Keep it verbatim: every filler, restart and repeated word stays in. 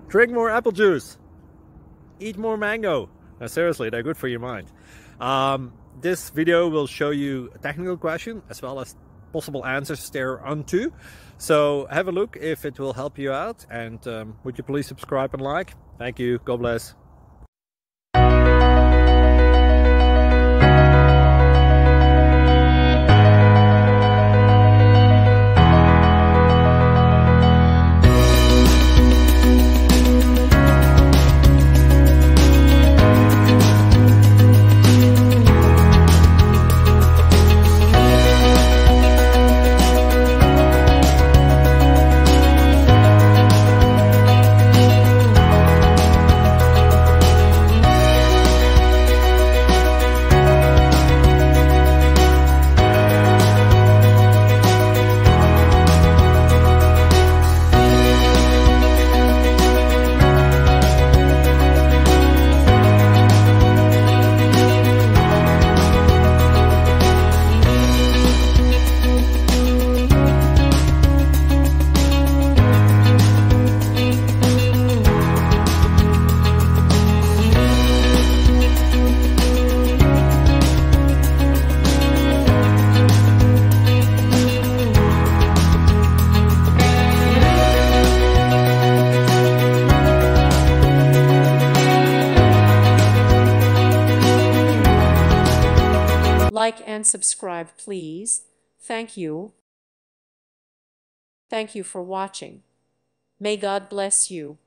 Drink more apple juice. Eat more mango. Now, seriously, they're good for your mind. Um, this video will show you a technical question as well as possible answers thereunto. So have a look if it will help you out. And um, would you please subscribe and like? Thank you. God bless. Like and subscribe, please. Thank you. Thank you for watching. May God bless you.